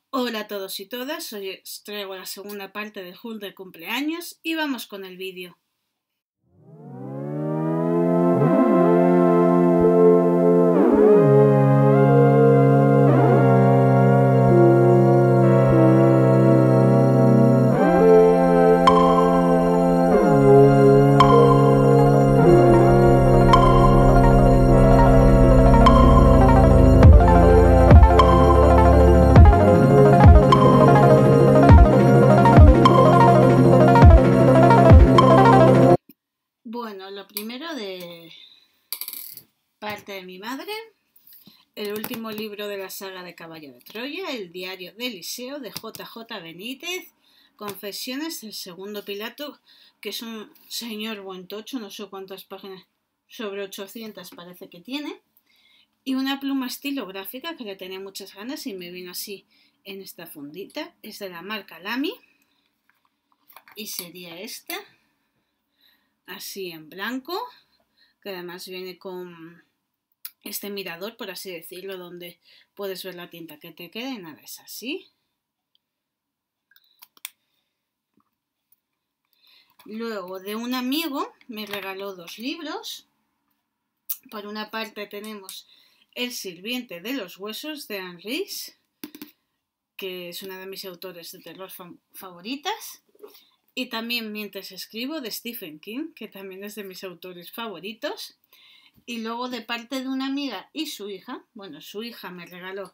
Hola a todos y todas, hoy os traigo la segunda parte del haul de cumpleaños y vamos con el vídeo. Bueno, lo primero de parte de mi madre, el último libro de la saga de Caballo de Troya, El diario de Eliseo de J.J. Benítez, Confesiones del segundo Pilato, que es un señor buen tocho, no sé cuántas páginas, sobre 800 parece que tiene, y una pluma estilográfica que le tenía muchas ganas y me vino así en esta fundita, es de la marca Lamy y sería esta. Así en blanco, que además viene con este mirador, por así decirlo, donde puedes ver la tinta que te quede. Nada, es así. Luego de un amigo me regaló 2 libros. Por una parte tenemos El sirviente de los huesos de Anne Rice, que es una de mis autores de terror favoritas. Y también Mientras escribo de Stephen King, que también es de mis autores favoritos. Y luego de parte de una amiga y su hija, bueno, su hija me regaló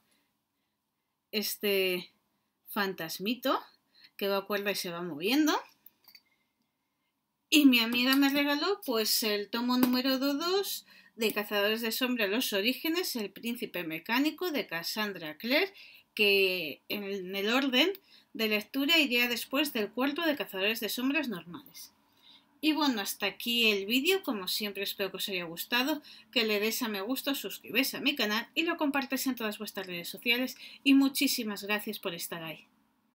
este fantasmito que va a cuerda y se va moviendo. Y mi amiga me regaló pues el tomo número 2 de Cazadores de Sombra, Los Orígenes, El Príncipe Mecánico de Cassandra Clare, que en el orden de lectura iría después del cuarto de Cazadores de Sombras normales. Y bueno, hasta aquí el vídeo, como siempre espero que os haya gustado, que le deis a me gusta, suscribáis a mi canal y lo compartáis en todas vuestras redes sociales y muchísimas gracias por estar ahí.